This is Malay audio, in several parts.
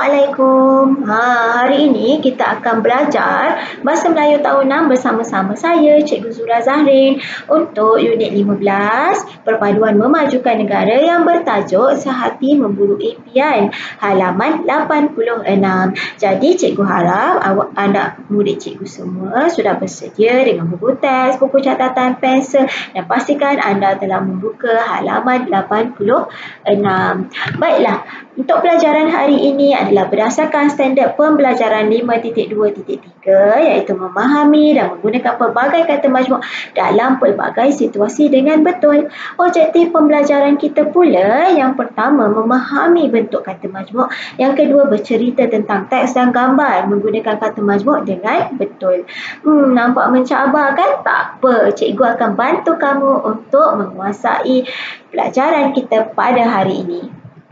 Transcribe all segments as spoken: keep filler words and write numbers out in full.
Assalamualaikum. Ha, hari ini kita akan belajar Bahasa Melayu Tahun enam bersama-sama saya, Cikgu Zura Zahrin, untuk unit lima belas, Perpaduan Memajukan Negara yang bertajuk Sehati Memburu Impian, halaman lapan puluh enam. Jadi, Cikgu harap awak anak murid Cikgu semua sudah bersedia dengan buku teks, buku catatan, pensel, dan pastikan anda telah membuka halaman lapan puluh enam. Baiklah, untuk pelajaran hari ini adalah berdasarkan standard pembelajaran lima titik dua titik tiga, iaitu memahami dan menggunakan pelbagai kata majmuk dalam pelbagai situasi dengan betul. Objektif pembelajaran kita pula, yang pertama memahami bentuk kata majmuk, yang kedua bercerita tentang teks dan gambar menggunakan kata majmuk dengan betul. Hmm, nampak mencabar kan? Tak apa, cikgu akan bantu kamu untuk menguasai pelajaran kita pada hari ini.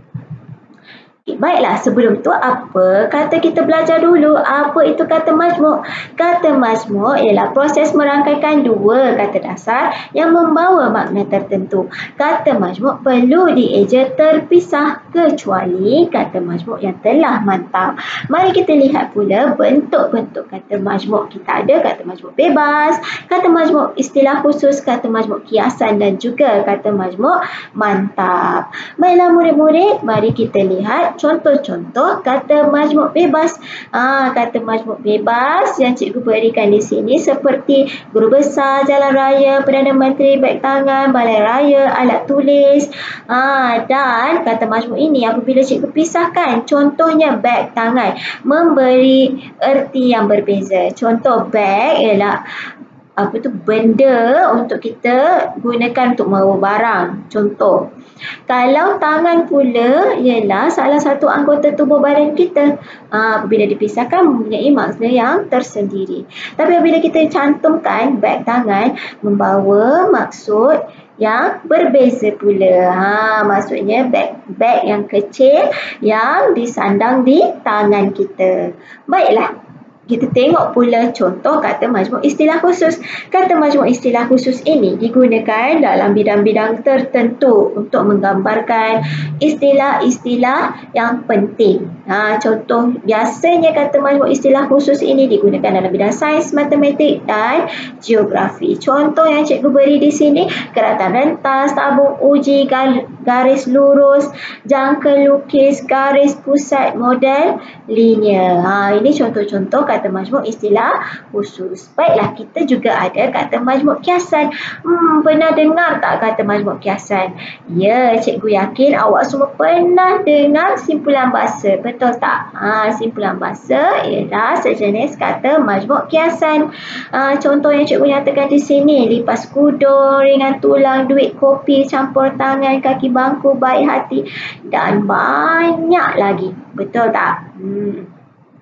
Baiklah, sebelum tu apa kata kita belajar dulu apa itu kata majmuk. Kata majmuk ialah proses merangkaikan dua kata dasar yang membawa makna tertentu. Kata majmuk perlu dieja terpisah kecuali kata majmuk yang telah mantap. Mari kita lihat pula bentuk-bentuk kata majmuk. Kita ada kata majmuk bebas, kata majmuk istilah khusus, kata majmuk kiasan dan juga kata majmuk mantap. Baiklah murid-murid, mari kita lihat contoh-contoh kata majmuk bebas. Ah, kata majmuk bebas yang cikgu berikan di sini seperti guru besar, jalan raya, Perdana Menteri, beg tangan, balai raya, alat tulis. Ah, dan kata majmuk ini apabila cikgu pisahkan, contohnya beg tangan, memberi erti yang berbeza. Contoh beg ialah apa tu benda untuk kita gunakan untuk membawa barang. Contoh. Kalau tangan pula ialah salah satu anggota tubuh badan kita. Ha, apabila dipisahkan mempunyai makna yang tersendiri. Tapi apabila kita cantumkan beg tangan membawa maksud yang berbeza pula. Ha, maksudnya beg beg yang kecil yang disandang di tangan kita. Baiklah. Kita tengok pula contoh kata majmuk istilah khusus. Kata majmuk istilah khusus ini digunakan dalam bidang-bidang tertentu untuk menggambarkan istilah-istilah yang penting. Ha, contoh biasanya kata majmuk istilah khusus ini digunakan dalam bidang sains, matematik dan geografi. Contoh yang cikgu beri di sini, keratan rentas, tabung uji, garis lurus, jangka lukis, garis pusat, model linear. Ha, ini contoh-contoh kata kata majmuk istilah khusus. Baiklah, kita juga ada kata majmuk kiasan. Hmm, pernah dengar tak kata majmuk kiasan? Ya, cikgu yakin awak semua pernah dengar simpulan bahasa. Betul tak? Ha, simpulan bahasa ialah sejenis kata majmuk kiasan. Ha, contoh yang cikgu nyatakan di sini, lipas kudung, ringan tulang, duit kopi, campur tangan, kaki bangku, baik hati dan banyak lagi. Betul tak? Hmm.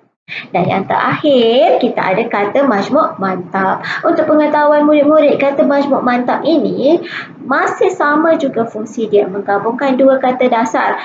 Dan yang terakhir, kita ada kata majmuk mantap. Untuk pengetahuan murid-murid, kata majmuk mantap ini masih sama juga fungsi dia, menggabungkan dua kata dasar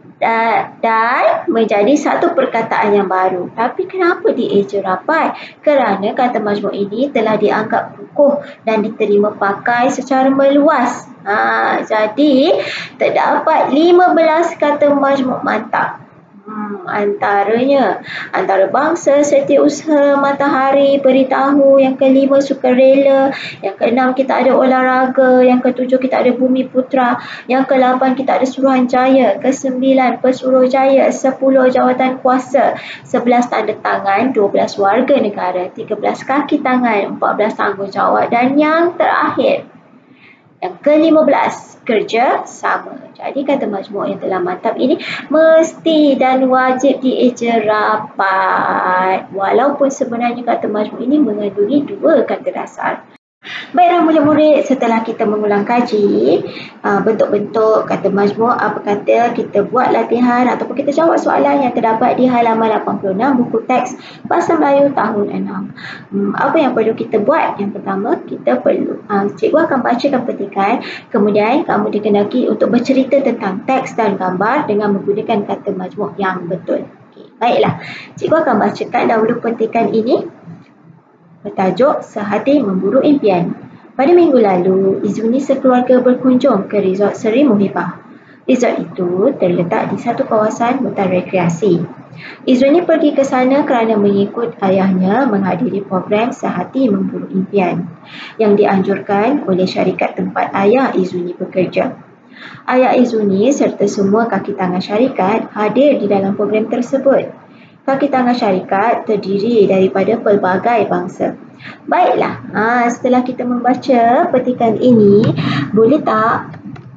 dan menjadi satu perkataan yang baru. Tapi kenapa dieja rapat? Kerana kata majmuk ini telah dianggap kukuh dan diterima pakai secara meluas. Ha, jadi, terdapat lima belas kata majmuk mantap. Hmm, antaranya antarabangsa, setiausaha, matahari, beritahu, yang kelima sukarela, yang keenam kita ada olahraga, yang ketujuh kita ada bumi putra, yang kelapan kita ada Suruhanjaya, kesembilan Pesuruhjaya, sepuluh jawatan kuasa, sebelas tanda tangan, dua belas warga negara, tiga belas kaki tangan, empat belas tanggungjawab dan yang terakhir yang ke lima belas kerja sama. Jadi kata majmuk yang telah mantap ini mesti dan wajib dieja rapat. Walaupun sebenarnya kata majmuk ini mengandungi dua kata dasar. Baiklah murid-murid, setelah kita mengulang kaji bentuk-bentuk kata majmuk, apa kata kita buat latihan ataupun kita jawab soalan yang terdapat di halaman lapan puluh enam buku teks Bahasa Melayu tahun enam. Hmm, apa yang perlu kita buat? Yang pertama, kita perlu uh, cikgu akan bacakan petikan, kemudian kamu dikenaki untuk bercerita tentang teks dan gambar dengan menggunakan kata majmuk yang betul. Okay, baiklah, cikgu akan bacakan dahulu petikan ini. Bertajuk Sehati Memburu Impian. Pada minggu lalu, Izuni sekeluarga berkunjung ke resort Seri Muhibah. Resort itu terletak di satu kawasan hutan rekreasi. Izuni pergi ke sana kerana mengikut ayahnya menghadiri program Sehati Memburu Impian yang dianjurkan oleh syarikat tempat ayah Izuni bekerja. Ayah Izuni serta semua kaki tangan syarikat hadir di dalam program tersebut. Kaki tangan syarikat terdiri daripada pelbagai bangsa. Baiklah, ha, setelah kita membaca petikan ini, boleh tak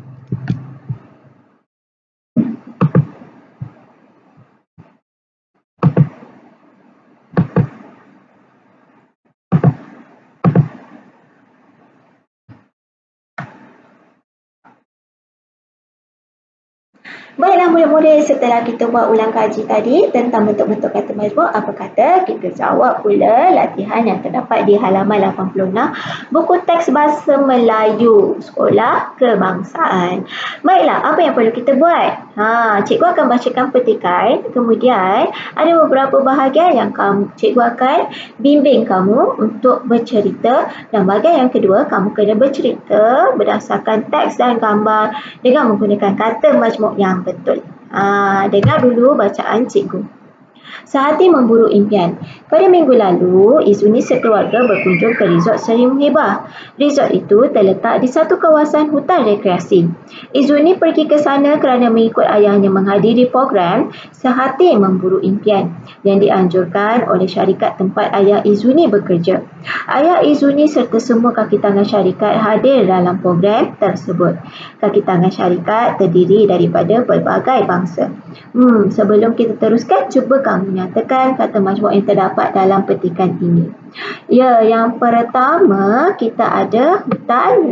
Baiklah murid-murid, setelah kita buat ulang kaji tadi tentang bentuk-bentuk kata majmuk, apa kata kita jawab pula latihan yang terdapat di halaman lapan puluh enam buku teks Bahasa Melayu Sekolah Kebangsaan. Baiklah, apa yang perlu kita buat? Ha, cikgu akan bacakan petikan, kemudian ada beberapa bahagian yang kamu, cikgu akan bimbing kamu untuk bercerita, dan bahagian yang kedua kamu kena bercerita berdasarkan teks dan gambar dengan menggunakan kata majmuk yang betul. Ha, dengar dulu bacaan cikgu. Sehati Memburu Impian. Pada minggu lalu, Izuni sekeluarga berkunjung ke Resort Seri Muhibah. Resort itu terletak di satu kawasan hutan rekreasi. Izuni pergi ke sana kerana mengikut ayahnya menghadiri program Sehati Memburu Impian yang dianjurkan oleh syarikat tempat ayah Izuni bekerja. Ayah Izuni serta semua kaki tangan syarikat hadir dalam program tersebut. Kaki tangan syarikat terdiri daripada pelbagai bangsa. Hmm, sebelum kita teruskan, cuba kamu nyatakan kata majmuk yang terdapat dalam petikan ini. Ya, yang pertama kita ada hutan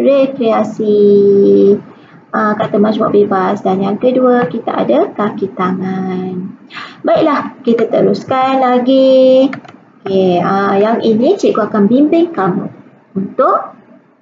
rekreasi. Uh, kata majmuk bebas, dan yang kedua kita ada kaki tangan. Baiklah, kita teruskan lagi. Okay, uh, yang ini cikgu akan bimbing kamu untuk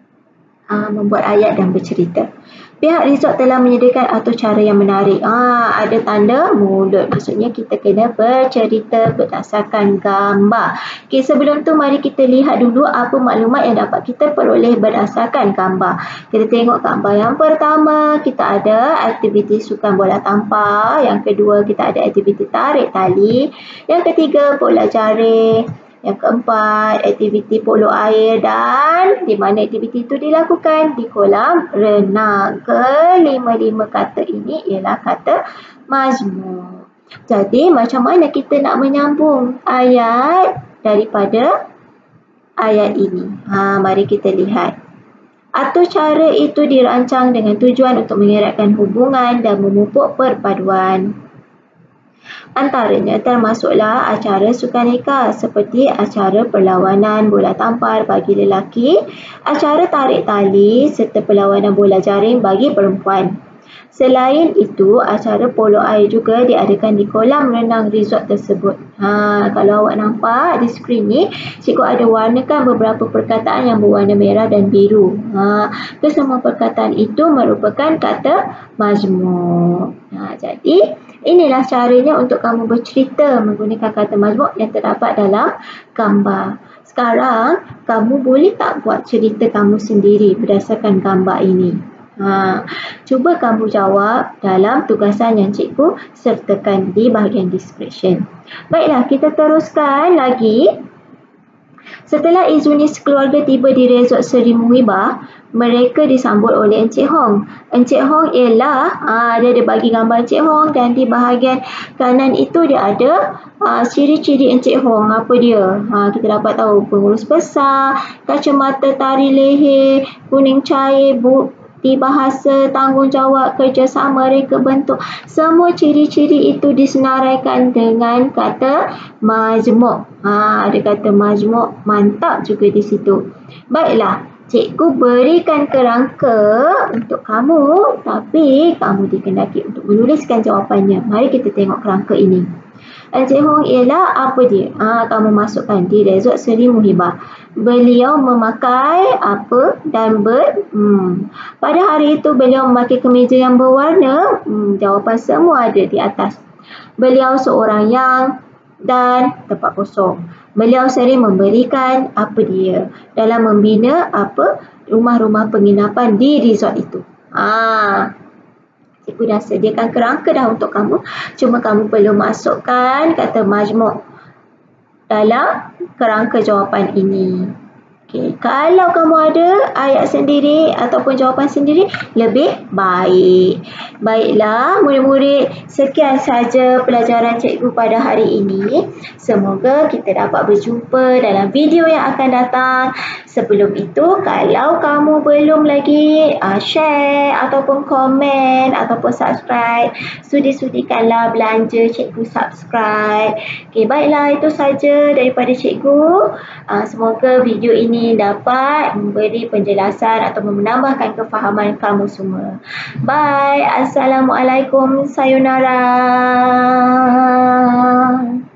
uh, membuat ayat dan bercerita. Pihak resort telah menyediakan atur cara yang menarik. Ah, ada tanda mulut. Maksudnya kita kena bercerita berdasarkan gambar. Okay, sebelum tu mari kita lihat dulu apa maklumat yang dapat kita peroleh berdasarkan gambar. Kita tengok gambar yang pertama, kita ada aktiviti sukan bola tampar. Yang kedua, kita ada aktiviti tarik tali. Yang ketiga, bola jaring. Yang keempat, aktiviti polo air, dan di mana aktiviti itu dilakukan? Di kolam renang. Kelima-lima kata ini ialah kata majmuk. Jadi macam mana kita nak menyambung ayat daripada ayat ini? Ha, mari kita lihat. Atur cara itu dirancang dengan tujuan untuk mengeratkan hubungan dan memupuk perpaduan. Antaranya termasuklah acara sukaneka seperti acara perlawanan bola tampar bagi lelaki, acara tarik tali serta perlawanan bola jaring bagi perempuan. Selain itu, acara polo air juga diadakan di kolam renang resort tersebut. Ha, kalau awak nampak di skrin ni, cikgu ada warnakan beberapa perkataan yang berwarna merah dan biru. Ha, kesemua perkataan itu merupakan kata majmuk. Ha, jadi, inilah caranya untuk kamu bercerita menggunakan kata majmuk yang terdapat dalam gambar. Sekarang, kamu boleh tak buat cerita kamu sendiri berdasarkan gambar ini? Ha, cuba kamu jawab dalam tugasan yang cikgu sertakan di bahagian description. Baiklah, kita teruskan lagi. Setelah Izuni sekeluarga tiba di Resort Seri Muhibah, mereka disambut oleh Encik Hong. Encik Hong ialah, aa, dia ada bagi gambar Encik Hong, dan di bahagian kanan itu dia ada aa, ciri-ciri Encik Hong. Apa dia? Ha, kita dapat tahu pengurus besar, kacamata tari leher, kuning cair, bu di bahasa, tanggungjawab, kerjasama, reka bentuk. Semua ciri-ciri itu disenaraikan dengan kata majmuk. Ha, ada kata majmuk, mantap juga di situ. Baiklah, cikgu berikan kerangka untuk kamu, tapi kamu dikendaki untuk menuliskan jawapannya. Mari kita tengok kerangka ini. Encik Hong ialah apa dia? Ha, kamu masukkan di Resort Seri Muhibah. Beliau memakai apa dan ber... Hmm. Pada hari itu beliau memakai kemeja yang berwarna. Hmm, jawapan semua ada di atas. Beliau seorang yang dan tempat kosong. Beliau sering memberikan apa dia dalam membina apa rumah-rumah penginapan di resort itu. Ah. Cikgu dah sediakan kerangka dah untuk kamu. Cuma kamu perlu masukkan kata majmuk dalam kerangka jawapan ini. Okay. Kalau kamu ada ayat sendiri ataupun jawapan sendiri, lebih baik. Baiklah murid-murid, sekian saja pelajaran cikgu pada hari ini. Semoga kita dapat berjumpa dalam video yang akan datang. Sebelum itu, kalau kamu belum lagi uh, share ataupun komen ataupun subscribe, sudi-sudikanlah belanja cikgu subscribe. Okay, baiklah, itu saja daripada cikgu. Uh, semoga video ini dapat memberi penjelasan atau menambahkan kefahaman kamu semua. Bye. Assalamualaikum. Sayonara.